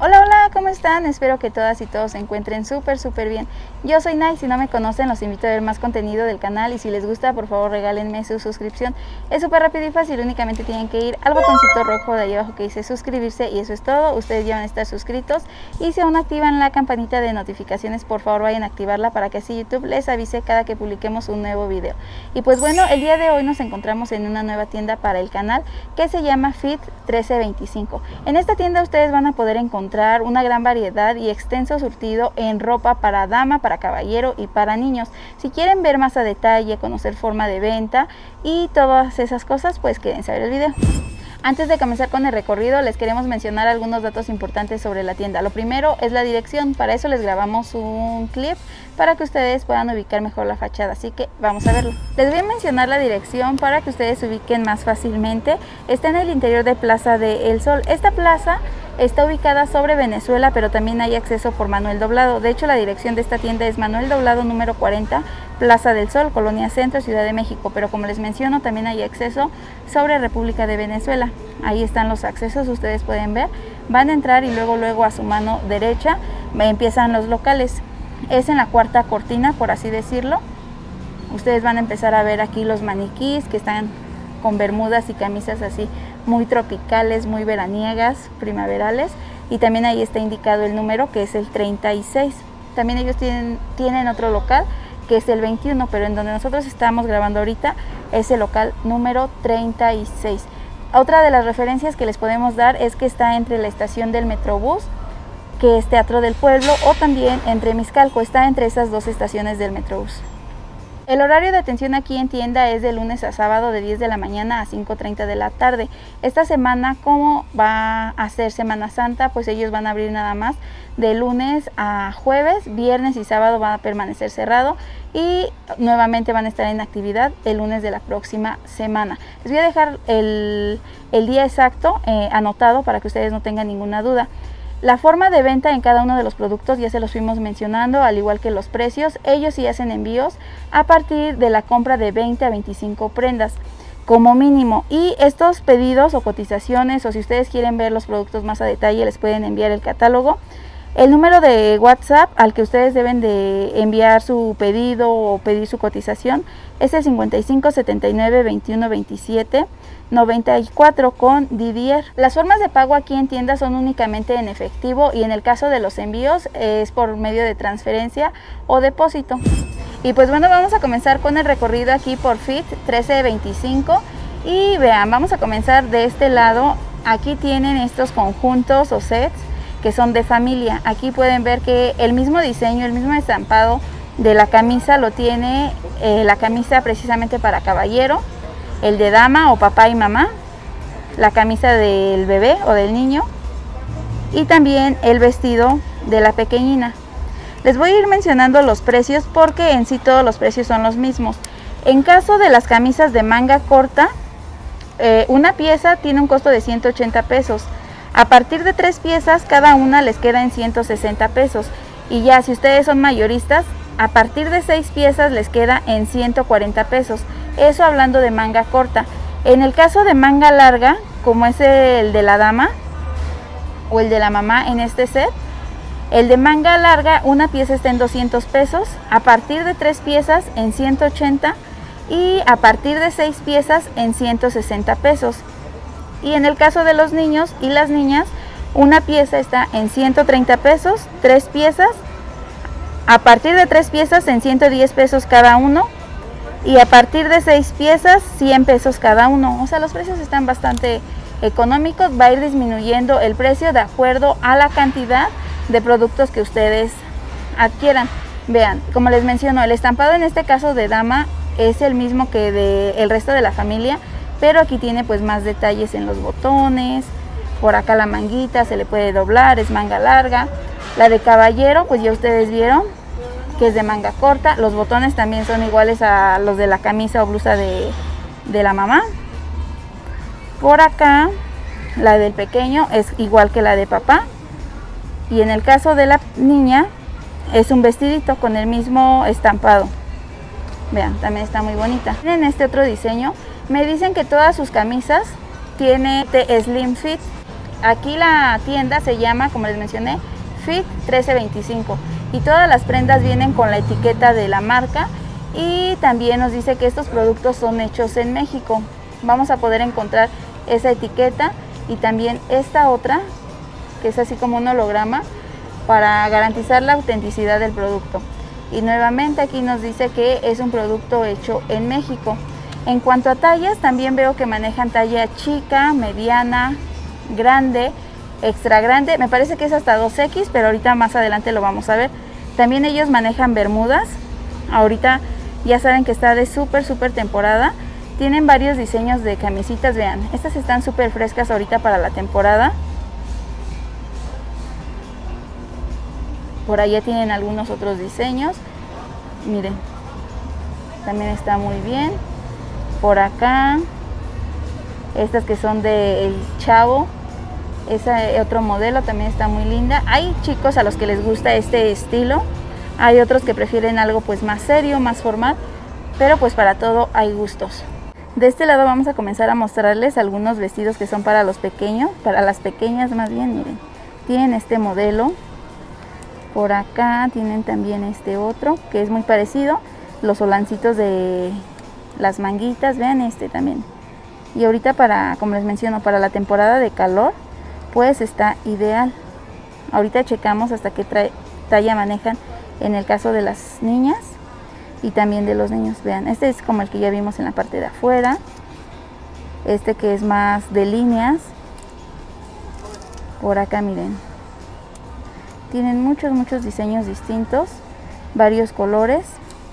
Hola, hola, ¿cómo están? Espero que todas y todos se encuentren súper bien. Yo soy Nay, si no me conocen los invito a ver más contenido del canal y si les gusta por favor regálenme su suscripción. Es súper rápido y fácil, únicamente tienen que ir al botoncito rojo de ahí abajo que dice suscribirse y eso es todo. Ustedes ya van a estar suscritos y si aún activan la campanita de notificaciones por favor vayan a activarla para que así YouTube les avise cada que publiquemos un nuevo video. Y pues bueno, el día de hoy nos encontramos en una nueva tienda para el canal que se llama Fit 1325. En esta tienda ustedes van a poder encontrar una gran variedad y extenso surtido en ropa para dama, para caballero y para niños. Si quieren ver más a detalle, conocer forma de venta y todas esas cosas, pues quédense a ver el video. Antes de comenzar con el recorrido, les queremos mencionar algunos datos importantes sobre la tienda. Lo primero es la dirección, para eso les grabamos un clip para que ustedes puedan ubicar mejor la fachada, así que vamos a verlo. Les voy a mencionar la dirección para que ustedes se ubiquen más fácilmente. Está en el interior de Plaza de El Sol. Esta plaza está ubicada sobre Venezuela, pero también hay acceso por Manuel Doblado. De hecho, la dirección de esta tienda es Manuel Doblado número 40, Plaza del Sol, Colonia Centro, Ciudad de México. Pero como les menciono, también hay acceso sobre República de Venezuela. Ahí están los accesos, ustedes pueden ver. Van a entrar y luego a su mano derecha empiezan los locales. Es en la cuarta cortina, por así decirlo. Ustedes van a empezar a ver aquí los maniquís que están con bermudas y camisas así muy tropicales, muy veraniegas, primaverales, y también ahí está indicado el número que es el 36. También ellos tienen otro local que es el 21, pero en donde nosotros estamos grabando ahorita es el local número 36. Otra de las referencias que les podemos dar es que está entre la estación del Metrobús, que es Teatro del Pueblo, o también entre Miscalco, está entre esas dos estaciones del Metrobús. El horario de atención aquí en tienda es de lunes a sábado de 10 de la mañana a 5:30 de la tarde. Esta semana, como va a ser Semana Santa, pues ellos van a abrir nada más de lunes a jueves, viernes y sábado van a permanecer cerrado y nuevamente van a estar en actividad el lunes de la próxima semana. Les voy a dejar el día exacto anotado para que ustedes no tengan ninguna duda. La forma de venta en cada uno de los productos ya se los fuimos mencionando, al igual que los precios. Ellos sí hacen envíos a partir de la compra de 20 a 25 prendas como mínimo. Y estos pedidos o cotizaciones, o si ustedes quieren ver los productos más a detalle, les pueden enviar el catálogo. El número de WhatsApp al que ustedes deben de enviar su pedido o pedir su cotización es el 55 79 21 27 94 con Didier. Las formas de pago aquí en tienda son únicamente en efectivo y en el caso de los envíos es por medio de transferencia o depósito. Y pues bueno, vamos a comenzar con el recorrido aquí por Fit 1325 y vean, vamos a comenzar de este lado. Aquí tienen estos conjuntos o sets que son de familia. Aquí pueden ver que el mismo diseño, el mismo estampado de la camisa lo tiene la camisa precisamente para caballero, el de dama o papá y mamá, la camisa del bebé o del niño y también el vestido de la pequeñina. Les voy a ir mencionando los precios porque en sí todos los precios son los mismos. En caso de las camisas de manga corta, una pieza tiene un costo de 180 pesos. A partir de 3 piezas, cada una les queda en 160 pesos. Y ya si ustedes son mayoristas, a partir de 6 piezas les queda en 140 pesos. Eso hablando de manga corta. En el caso de manga larga, como es el de la dama o el de la mamá en este set, el de manga larga, una pieza está en 200 pesos. A partir de 3 piezas en 180 y a partir de 6 piezas en 160 pesos. Y en el caso de los niños y las niñas, una pieza está en 130 pesos, 3 piezas, a partir de 3 piezas en 110 pesos cada uno y a partir de 6 piezas 100 pesos cada uno. O sea, los precios están bastante económicos, va a ir disminuyendo el precio de acuerdo a la cantidad de productos que ustedes adquieran. Vean, como les menciono, el estampado en este caso de dama es el mismo que del resto de la familia, pero aquí tiene pues más detalles en los botones, por acá la manguita se le puede doblar, es manga larga. La de caballero pues ya ustedes vieron que es de manga corta, los botones también son iguales a los de la camisa o blusa de la mamá. Por acá la del pequeño es igual que la de papá y en el caso de la niña es un vestidito con el mismo estampado. Vean, también está muy bonita. Tienen este otro diseño. Me dicen que todas sus camisas tiene Slim Fit Aquí la tienda se llama, como les mencioné, Fit 1325 y todas las prendas vienen con la etiqueta de la marca y también nos dice que estos productos son hechos en México. Vamos a poder encontrar esa etiqueta y también esta otra que es así como un holograma para garantizar la autenticidad del producto. Y nuevamente aquí nos dice que es un producto hecho en México. En cuanto a tallas, también veo que manejan talla chica, mediana, grande, extra grande, me parece que es hasta 2X, pero ahorita más adelante lo vamos a ver. También ellos manejan bermudas, ahorita ya saben que está de súper temporada. Tienen varios diseños de camisitas, vean, estas están súper frescas ahorita para la temporada. Por allá tienen algunos otros diseños, miren, también está muy bien. Por acá, estas que son del Chavo, ese otro modelo también está muy linda. Hay chicos a los que les gusta este estilo, hay otros que prefieren algo pues más serio, más formal, pero pues para todo hay gustos. De este lado vamos a comenzar a mostrarles algunos vestidos que son para los pequeños, para las pequeñas más bien, miren. Tienen este modelo, por acá tienen también este otro que es muy parecido, los holancitos de las manguitas, vean este también. Y ahorita para, como les menciono, para la temporada de calor, pues está ideal. Ahorita checamos hasta qué talla manejan en el caso de las niñas y también de los niños. Vean, este es como el que ya vimos en la parte de afuera. Este que es más de líneas. Por acá miren. Tienen muchos diseños distintos, varios colores.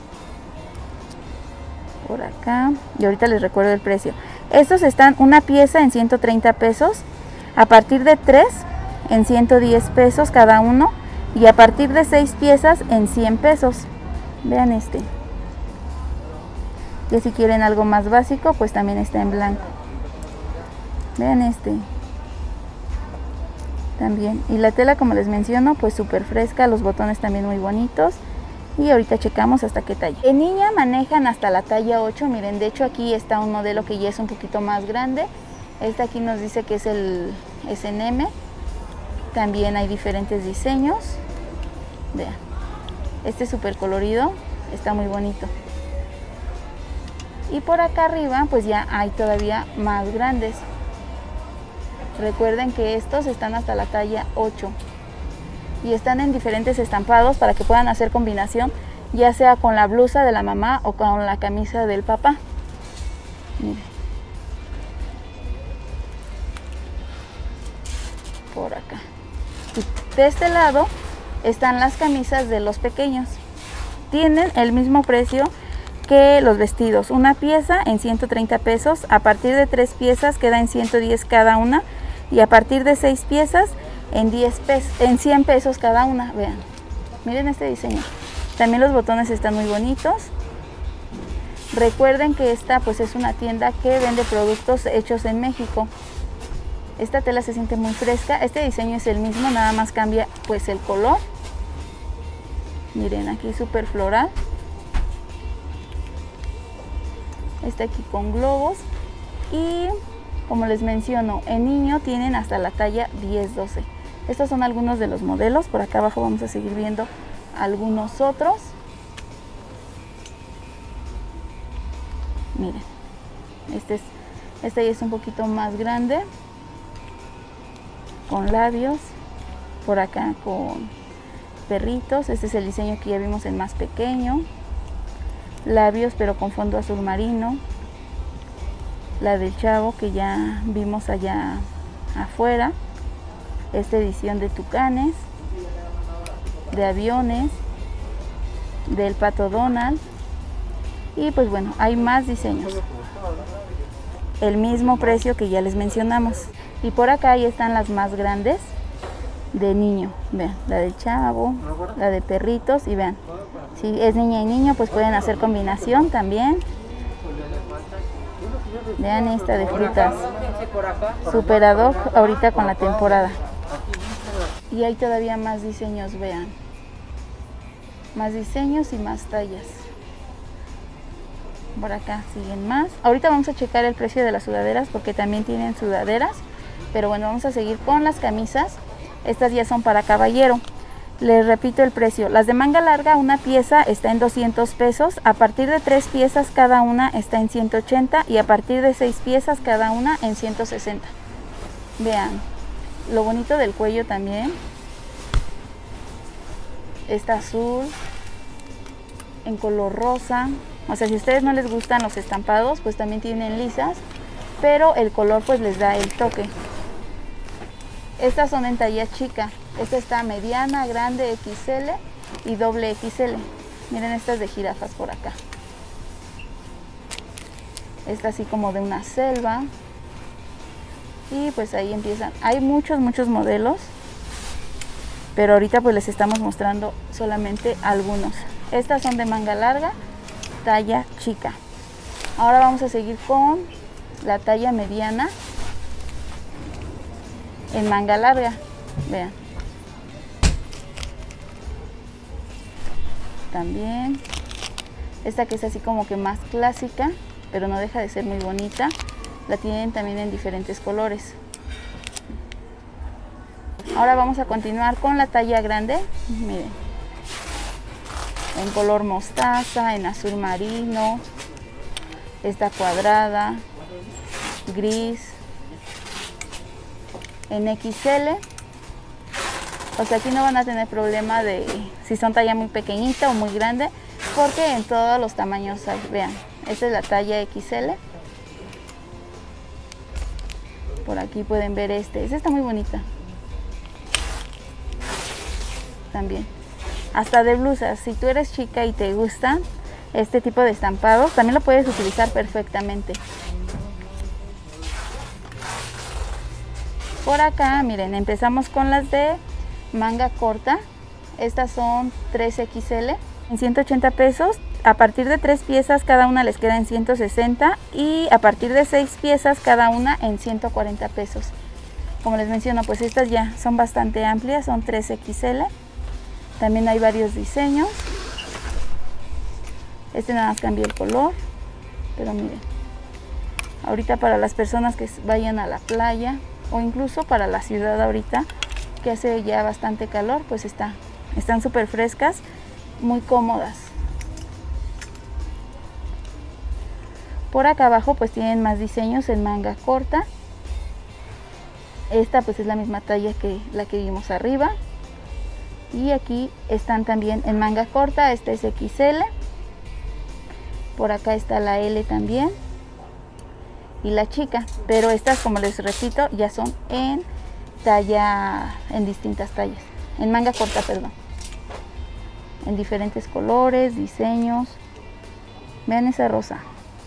Por acá. Y ahorita les recuerdo el precio. Estos están una pieza en 130 pesos. A partir de 3 en 110 pesos cada uno y a partir de 6 piezas en 100 pesos. Vean este. Y si quieren algo más básico, pues también está en blanco. Vean este. También. Y la tela, como les menciono, pues súper fresca, los botones también muy bonitos. Y ahorita checamos hasta qué talla. En niña manejan hasta la talla 8, miren, de hecho aquí está un modelo que ya es un poquito más grande. Este aquí nos dice que es el S&M. También hay diferentes diseños. Vean. Este es súper colorido. Está muy bonito. Y por acá arriba pues ya hay todavía más grandes. Recuerden que estos están hasta la talla 8. Y están en diferentes estampados para que puedan hacer combinación. Ya sea con la blusa de la mamá o con la camisa del papá. Miren. Por acá. Y de este lado están las camisas de los pequeños. Tienen el mismo precio que los vestidos. Una pieza en 130 pesos. A partir de 3 piezas queda en 110 cada una. Y a partir de 6 piezas en 100 pesos cada una. Vean. Miren este diseño. También los botones están muy bonitos. Recuerden que esta pues es una tienda que vende productos hechos en México. Esta tela se siente muy fresca. Este diseño es el mismo, nada más cambia pues el color. Miren, aquí súper floral. Este aquí con globos. Y como les menciono, en niño tienen hasta la talla 10-12. Estos son algunos de los modelos. Por acá abajo vamos a seguir viendo algunos otros. Miren, este ya es un poquito más grande. Con labios, por acá con perritos. Este es el diseño que ya vimos en más pequeño. Labios pero con fondo azul marino. La del Chavo que ya vimos allá afuera. Esta edición de tucanes, de aviones, del Pato Donald. Y pues bueno, hay más diseños. El mismo precio que ya les mencionamos. Y por acá ahí están las más grandes de niño. Vean, la del Chavo, la de perritos. Y vean, si es niña y niño pues pueden hacer combinación también. Vean esta de frutas. Super ad hoc ahorita con la temporada. Y hay todavía más diseños, vean. Más diseños y más tallas. Por acá siguen más. Ahorita vamos a checar el precio de las sudaderas porque también tienen sudaderas. Pero bueno, vamos a seguir con las camisas. Estas ya son para caballero. Les repito el precio. Las de manga larga, una pieza está en 200 pesos. A partir de 3 piezas cada una está en 180 y a partir de 6 piezas cada una en 160. Vean, lo bonito del cuello también. Está azul, en color rosa. O sea, si a ustedes no les gustan los estampados, pues también tienen lisas, pero el color pues les da el toque. Estas son en talla chica. Esta está mediana, grande, XL y doble XL. Miren estas de jirafas por acá. Esta así como de una selva. Y pues ahí empiezan. Hay muchos modelos, pero ahorita pues les estamos mostrando solamente algunos. Estas son de manga larga, talla chica. Ahora vamos a seguir con la talla mediana en manga larga. Vean. También esta que es así como que más clásica, pero no deja de ser muy bonita. La tienen también en diferentes colores. Ahora vamos a continuar con la talla grande. Miren, en color mostaza, en azul marino, esta cuadrada, gris, en XL. O sea, aquí no van a tener problema de si son talla muy pequeñita o muy grande, porque en todos los tamaños hay. Vean, esta es la talla XL. Por aquí pueden ver esta está muy bonita. También. Hasta de blusas, si tú eres chica y te gustan este tipo de estampados, también lo puedes utilizar perfectamente. Por acá, miren, empezamos con las de manga corta. Estas son 3XL en 180 pesos. A partir de 3 piezas cada una les queda en 160 y a partir de 6 piezas cada una en 140 pesos. Como les menciono, pues estas ya son bastante amplias, son 3XL. También hay varios diseños. Este nada más cambia el color, pero miren, ahorita para las personas que vayan a la playa o incluso para la ciudad ahorita que hace ya bastante calor, pues están súper frescas, muy cómodas. Por acá abajo pues tienen más diseños en manga corta. Esta pues es la misma talla que la que vimos arriba. Y aquí están también en manga corta. Esta es XL. Por acá está la L también. Y la chica. Pero estas, como les repito, ya son en distintas tallas. En manga corta, perdón. En diferentes colores, diseños. Vean esa rosa.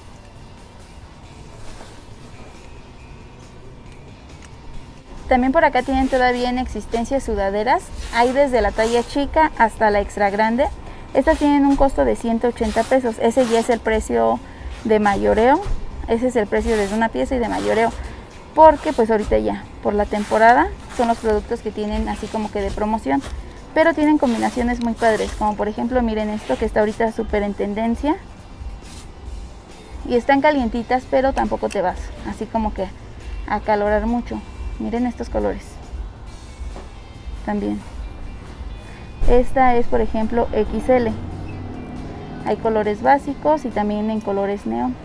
También por acá tienen todavía en existencia sudaderas. Hay desde la talla chica hasta la extra grande. Estas tienen un costo de 180 pesos. Ese ya es el precio de mayoreo. Ese es el precio desde una pieza y de mayoreo. Porque pues ahorita ya, por la temporada, son los productos que tienen así como que de promoción. Pero tienen combinaciones muy padres. Como por ejemplo, miren esto que está ahorita súper en tendencia. Y están calientitas, pero tampoco te vas así como que a acalorar mucho. Miren estos colores. También. Esta es, por ejemplo, XL. Hay colores básicos y también en colores neón.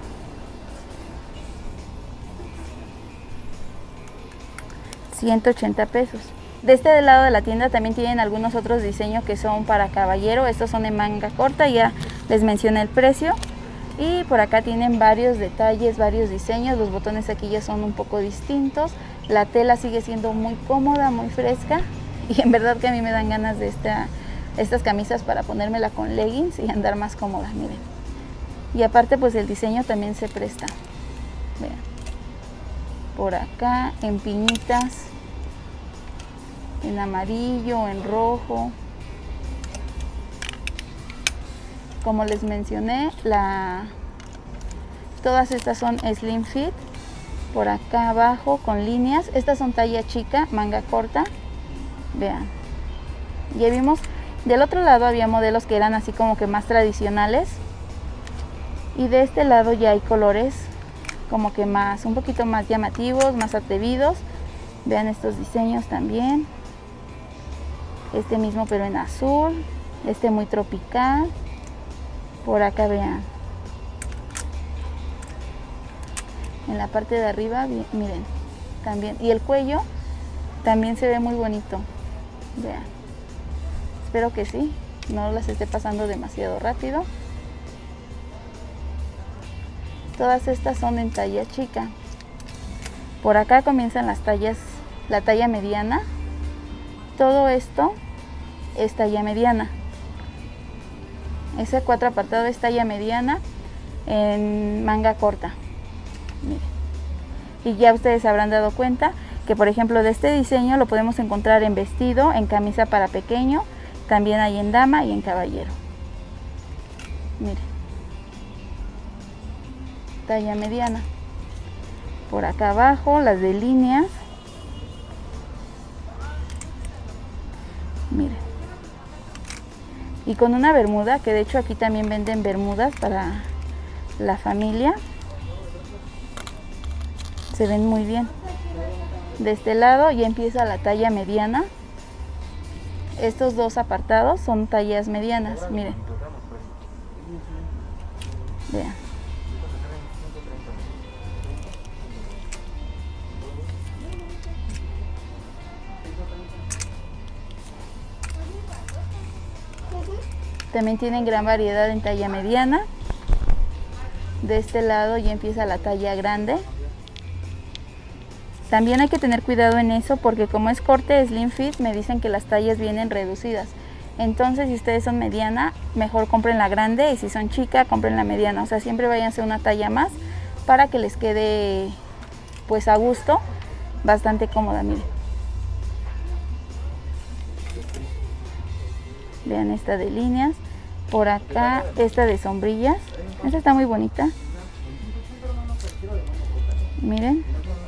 $180 pesos. De este lado de la tienda también tienen algunos otros diseños que son para caballero. Estos son de manga corta, ya les mencioné el precio. Y por acá tienen varios detalles, varios diseños. Los botones aquí ya son un poco distintos. La tela sigue siendo muy cómoda, muy fresca. Y en verdad que a mí me dan ganas de estas camisas para ponérmela con leggings y andar más cómoda, miren. Y aparte pues el diseño también se presta. Vean. Por acá en piñitas, en amarillo, en rojo. Como les mencioné, todas estas son slim fit. Por acá abajo con líneas. Estas son talla chica, manga corta. Vean. Ya vimos, del otro lado había modelos que eran así como que más tradicionales. Y de este lado ya hay colores como que más, un poquito más llamativos, más atrevidos. Vean estos diseños también. Este mismo pero en azul, este muy tropical. Por acá vean. En la parte de arriba, miren, también. Y el cuello también se ve muy bonito. Vean. Espero que sí, no las esté pasando demasiado rápido. Todas estas son en talla chica. Por acá comienzan las tallas, la talla mediana. Todo esto es talla mediana. Ese 4 apartado es talla mediana en manga corta. Miren. Y ya ustedes habrán dado cuenta que, por ejemplo, de este diseño lo podemos encontrar en vestido, en camisa para pequeño, también hay en dama y en caballero. Miren. Talla mediana. Por acá abajo las de líneas. Miren. Y con una bermuda, que de hecho aquí también venden bermudas para la familia. Se ven muy bien. De este lado ya empieza la talla mediana. Estos dos apartados son tallas medianas, miren. Vean. También tienen gran variedad en talla mediana. De este lado ya empieza la talla grande. También hay que tener cuidado en eso porque como es corte slim fit, me dicen que las tallas vienen reducidas. Entonces si ustedes son mediana, mejor compren la grande, y si son chica, compren la mediana. O sea, siempre váyanse una talla más para que les quede pues a gusto, bastante cómoda, miren. Vean esta de líneas. Por acá esta de sombrillas. Esta está muy bonita. Miren.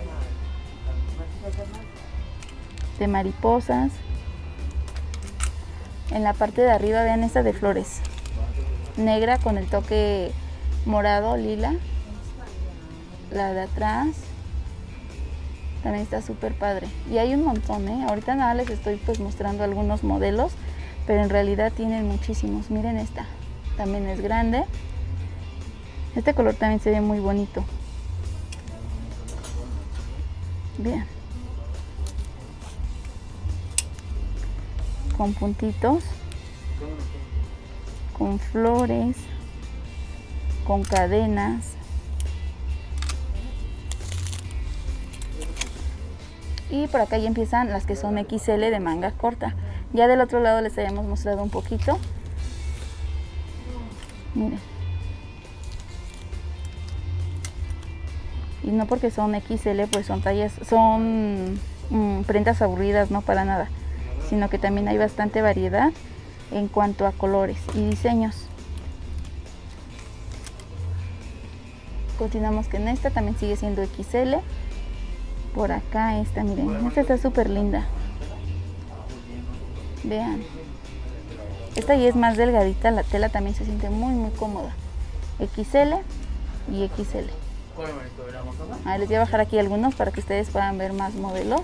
De mariposas. En la parte de arriba vean esta de flores. Negra con el toque morado, lila. La de atrás. También está súper padre. Y hay un montón, ¿eh? Ahorita nada les estoy pues mostrando algunos modelos, pero en realidad tienen muchísimos. Miren esta, también es grande. Este color también se ve muy bonito. Bien. Con puntitos, con flores, con cadenas. Y por acá ya empiezan las que son XL de manga corta. Ya del otro lado les habíamos mostrado un poquito. Miren. Y no porque son XL pues son tallas, son prendas aburridas, no para nada. Sino que también hay bastante variedad en cuanto a colores y diseños. Continuamos con esta, también sigue siendo XL. Por acá esta, miren, esta está súper linda. Vean. Esta ya es más delgadita, la tela también se siente muy muy cómoda. XL y XL. Les voy a bajar aquí algunos para que ustedes puedan ver más modelos.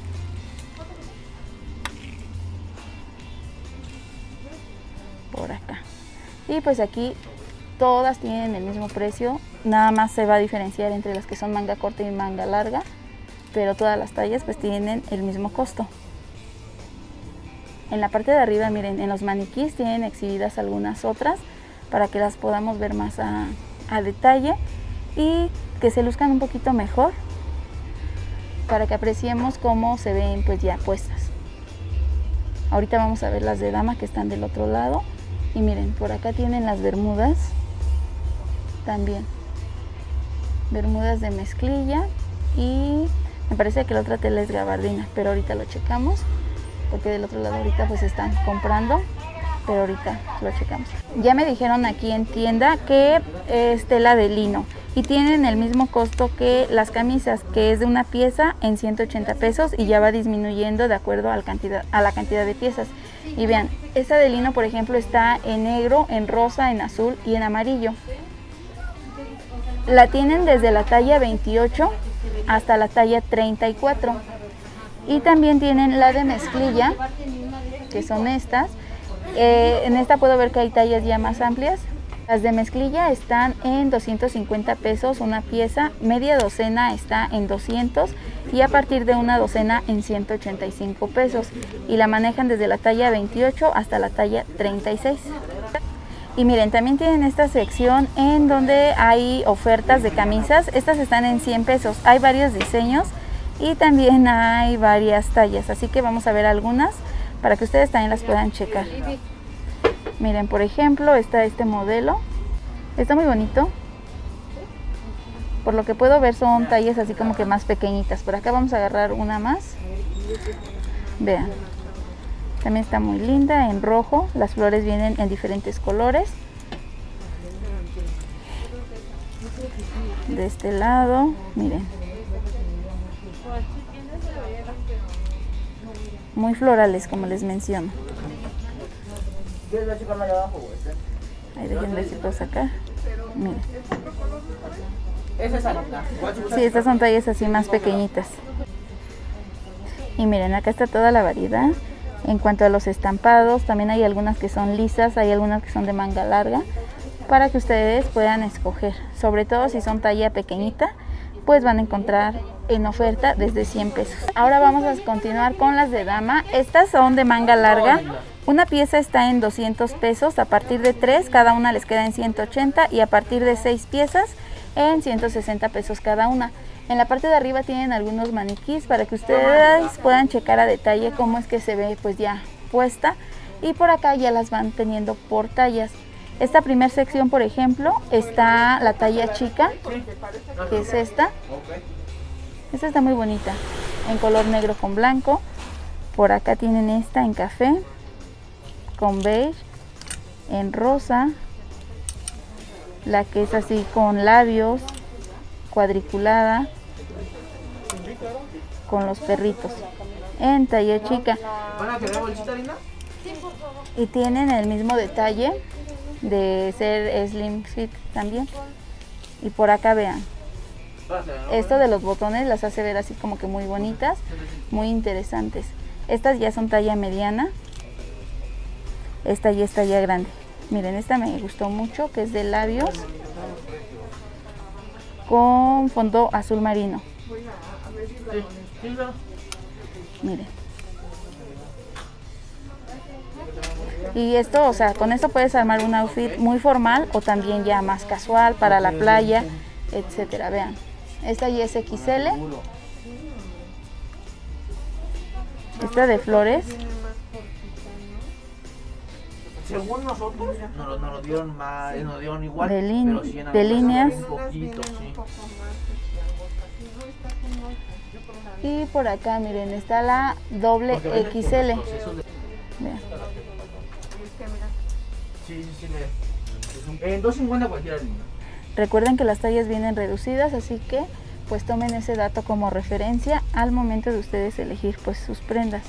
Por acá. Y pues aquí todas tienen el mismo precio, nada más se va a diferenciar entre las que son manga corta y manga larga, pero todas las tallas pues tienen el mismo costo. En la parte de arriba, miren, en los maniquís tienen exhibidas algunas otras para que las podamos ver más a detalle y que se luzcan un poquito mejor, para que apreciemos cómo se ven pues ya puestas. Ahorita vamos a ver las de dama que están del otro lado. Y miren, por acá tienen las bermudas también. Bermudas de mezclilla. Y me parece que la otra tela es gabardina, pero ahorita lo checamos. Porque del otro lado ahorita pues están comprando. Pero ahorita lo checamos. Ya me dijeron aquí en tienda que es tela de lino. Y tienen el mismo costo que las camisas, que es de una pieza en 180 pesos y ya va disminuyendo de acuerdo a la cantidad de piezas. Y vean, esta de lino por ejemplo está en negro, en rosa, en azul y en amarillo. La tienen desde la talla 28 hasta la talla 34. Y también tienen la de mezclilla, que son estas. En esta puedo ver que hay tallas ya más amplias. Las de mezclilla están en 250 pesos una pieza, media docena está en 200 y a partir de una docena en 185 pesos. Y la manejan desde la talla 28 hasta la talla 36. Y miren, también tienen esta sección en donde hay ofertas de camisas. Estas están en 100 pesos. Hay varios diseños y también hay varias tallas. Así que vamos a ver algunas para que ustedes también las puedan checar. Miren, por ejemplo, está este modelo. Está muy bonito. Por lo que puedo ver son tallas así como que más pequeñitas. Por acá vamos a agarrar una más. Vean. También está muy linda, en rojo. Las flores vienen en diferentes colores. De este lado, miren. Muy florales, como les menciono. Ahí déjenme si puedo sacar. Miren. Sí, estas son tallas así más pequeñitas. Y miren, acá está toda la variedad. En cuanto a los estampados, también hay algunas que son lisas, hay algunas que son de manga larga, para que ustedes puedan escoger. Sobre todo si son talla pequeñita, pues van a encontrar en oferta desde 100 pesos. Ahora vamos a continuar con las de dama. Estas son de manga larga. Una pieza está en 200 pesos, a partir de 3 cada una les queda en 180 y a partir de 6 piezas en 160 pesos cada una. En la parte de arriba tienen algunos maniquís para que ustedes puedan checar a detalle cómo es que se ve pues ya puesta, y por acá ya las van teniendo por tallas. Esta primera sección, por ejemplo, está la talla chica, que es esta. Esta está muy bonita, en color negro con blanco. Por acá tienen esta en café, con beige, en rosa, la que es así con labios, cuadriculada, con los perritos, en talla chica. ¿Van a querer bolsita, linda? Y tienen el mismo detalle de ser slim fit también. Y por acá vean, esto de los botones las hace ver así como que muy bonitas, muy interesantes. Estas ya son talla mediana, esta ya es talla grande. Miren, esta me gustó mucho, que es de labios con fondo azul marino. Miren. Y esto, o sea, con esto puedes armar un outfit muy formal o también ya más casual para la playa, etcétera. Vean, esta ya es XL. Esta de flores. Según nosotros, nos dieron más, nos dieron igual, de pero líneas. un poquito, sí. Y por acá, miren, está la doble XL. Vean. Sí, en 250 cualquiera linda. Recuerden que las tallas vienen reducidas, así que pues tomen ese dato como referencia al momento de ustedes elegir pues sus prendas.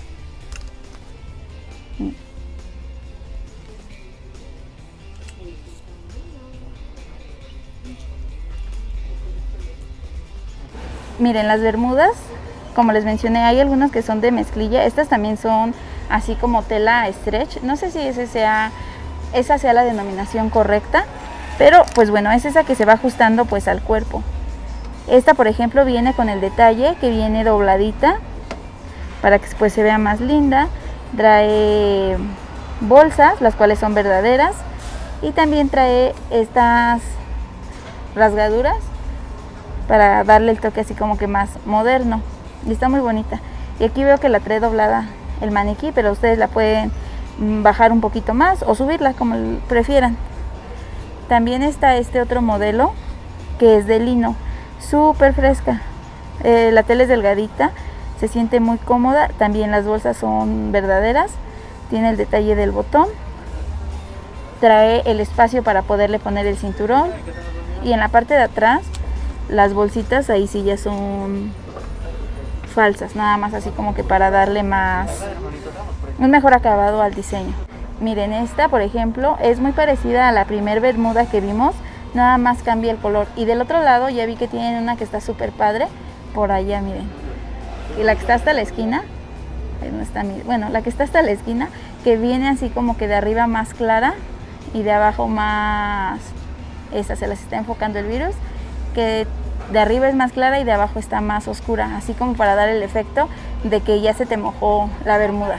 Miren, las bermudas, como les mencioné, hay algunas que son de mezclilla. Estas también son así como tela stretch. No sé si esa sea la denominación correcta, pero pues bueno, es esa que se va ajustando pues al cuerpo. Esta, por ejemplo, viene con el detalle que viene dobladita para que pues se vea más linda. Trae bolsas, las cuales son verdaderas, y también trae estas rasgaduras para darle el toque así como que más moderno, y está muy bonita. Y aquí veo que la trae doblada el maniquí, pero ustedes la pueden bajar un poquito más o subirla como prefieran. También está este otro modelo que es de lino, súper fresca. La tela es delgadita, se siente muy cómoda. También las bolsas son verdaderas, tiene el detalle del botón, trae el espacio para poderle poner el cinturón, y en la parte de atrás las bolsitas ahí sí ya son falsas, nada más así como que para darle un mejor acabado al diseño. Miren, esta por ejemplo es muy parecida a la primer bermuda que vimos, nada más cambia el color. Y del otro lado ya vi que tienen una que está súper padre, por allá miren, y la que está hasta la esquina, no está, bueno, la que está hasta la esquina, que viene así como que de arriba más clara y de abajo más, esa se las está enfocando el virus, que de arriba es más clara y de abajo está más oscura, así como para dar el efecto de que ya se te mojó la bermuda.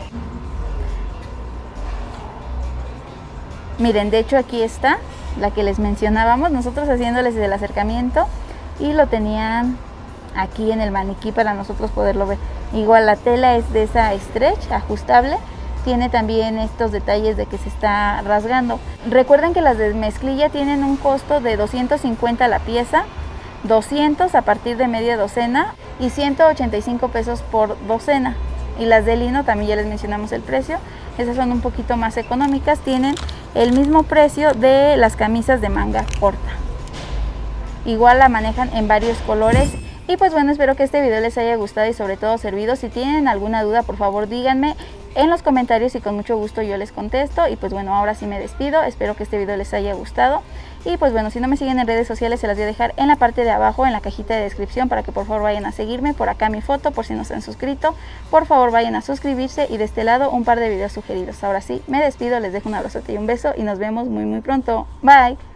Miren, de hecho aquí está la que les mencionábamos, nosotros haciéndoles el acercamiento, y lo tenían aquí en el maniquí para nosotros poderlo ver. Igual la tela es de esa stretch ajustable, tiene también estos detalles de que se está rasgando. Recuerden que las de mezclilla tienen un costo de 250 la pieza, 200 a partir de media docena y 185 pesos por docena. Y las de lino también ya les mencionamos el precio, esas son un poquito más económicas, tienen el mismo precio de las camisas de manga corta. Igual la manejan en varios colores. Y pues bueno, espero que este video les haya gustado y sobre todo servido. Si tienen alguna duda, por favor díganme en los comentarios y con mucho gusto yo les contesto. Y pues bueno, ahora sí me despido, espero que este video les haya gustado. Y pues bueno, si no me siguen en redes sociales se las voy a dejar en la parte de abajo, en la cajita de descripción, para que por favor vayan a seguirme. Por acá mi foto, por si no se han suscrito, por favor vayan a suscribirse. Y de este lado un par de videos sugeridos. Ahora sí, me despido, les dejo un abrazote y un beso y nos vemos muy pronto. Bye.